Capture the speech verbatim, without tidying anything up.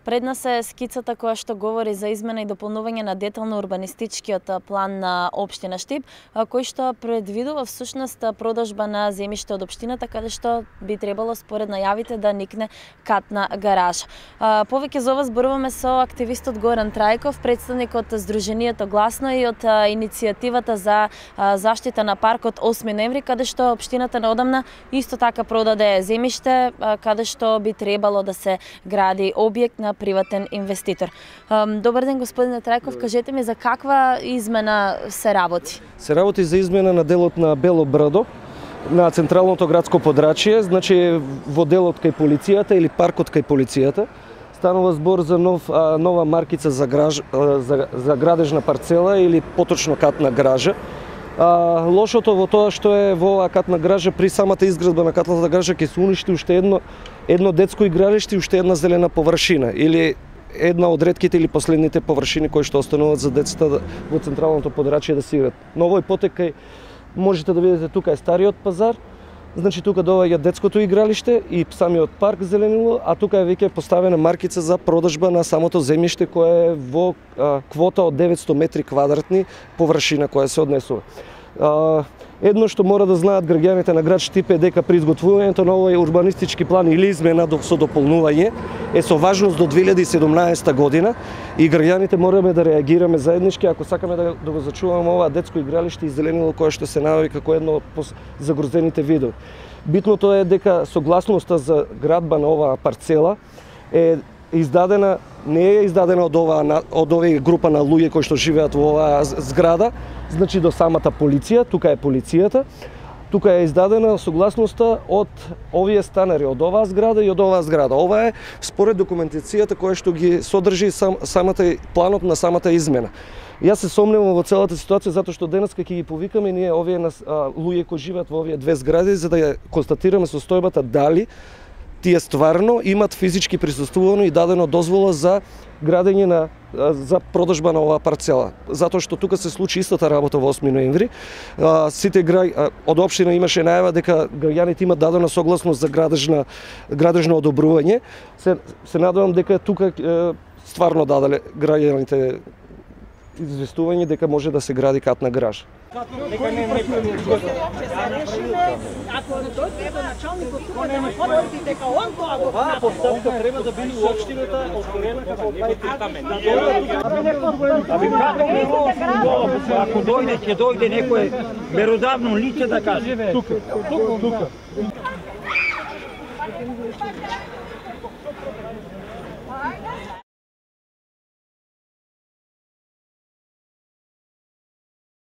Пред нас е скицата која што говори за измена и дополнување на детално урбанистичкиот план на општина Штип, кој што предвидува всушност продажба на земјиште од општината, каде што би требало според најавите да никне катна гаража. Повеќе за ова зборуваме со активистот Горан Трајков, представник од Сдруженијето Гласно и од иницијативата за заштита на паркот осми ноември, каде што општината неодамна исто така продаде земјиште каде што би требало да се гради објект на приватен инвеститор. Добар ден, господине Трајков, кажете ми за каква измена се работи? Се работи за измена на делот на Бело Брадо, на централното градско подрачје, значи во делот кај полицијата или паркот кај полицијата. Станува збор за нов, а, нова маркица за, граж, а, за, за градежна парцела или поточно катна гража. А, лошото во тоа што е во оваа катна гража, при самата изградба на катната гража ќе се уништи уште едно едно детско игралиште и уште една зелена површина или една од ретките или последните површини кои што остануваат за децата во централното подрачје да се играат. На овој потек можете да видите, тука е стариот пазар, значи тука доаѓа детското игралиште и самиот парк зеленило, а тука е веќе поставена маркица за продажба на самото земјиште кое е во а, квота од деветсто метри квадратни површина која се однесува. А, едно што мора да знаат граѓаните на град Штип е дека при изготвувањето на овој урбанистички план или измена со дополнување е со важност до две илјади и седумнаесета година и граѓаните мораме да реагираме заеднички ако сакаме да, да го зачуваме ова детско игралиште и зеленило кое што се наоѓа како едно од загрозените видови. Битното е дека согласноста за градба на оваа парцела е издадена, не е издадена од оваа од овие група на луѓе кои што живеат во оваа зграда, значи до самата полиција, тука е полицијата. Тука е издадена согласноста од овие станари, од оваа зграда и од оваа зграда. Ова е според документацијата која што ги содржи сам, самата планот на самата измена. Јас се сомневам во целата ситуација затоа што денеска ќе ги повикаме ние овие а, луѓе кои живеат во овие две згради за да ја констатираме состојбата дали тие стварно имат физички присуствувано и дадено дозвола за градење на за продажба на оваа парцела. Затоа што тука се случи истата работа во осми ноември. Сите граѓани од општина имаше најава дека граѓаните имат дадена согласност за градежна градежно одобрување. Се се надевам дека тука стварно даделе граѓаните известување дека може да се гради катна гража. Нека не некој ако дојде до началникот тука да говорите дека он тоа го прави. Постапка треба да биде општината отворена како департамент. Ако дојде, ќе дојде некој меродавно лице да каже. Тука, тука, тука.